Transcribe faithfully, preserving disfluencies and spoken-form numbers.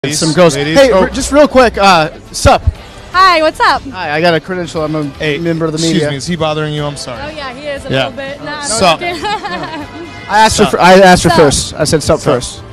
Ladies, some girls. Ladies. Hey, Oh. r- just real quick. Uh, sup? Hi, what's up? Hi, I got a credential. I'm a Hey, member of the excuse media. me, is he bothering you? I'm Oh sorry. yeah, he is a Yeah. little bit. Nah, I'm Sup. joking. I asked her. Sup. fir- I asked her Sup. first. I said sup Sup. first.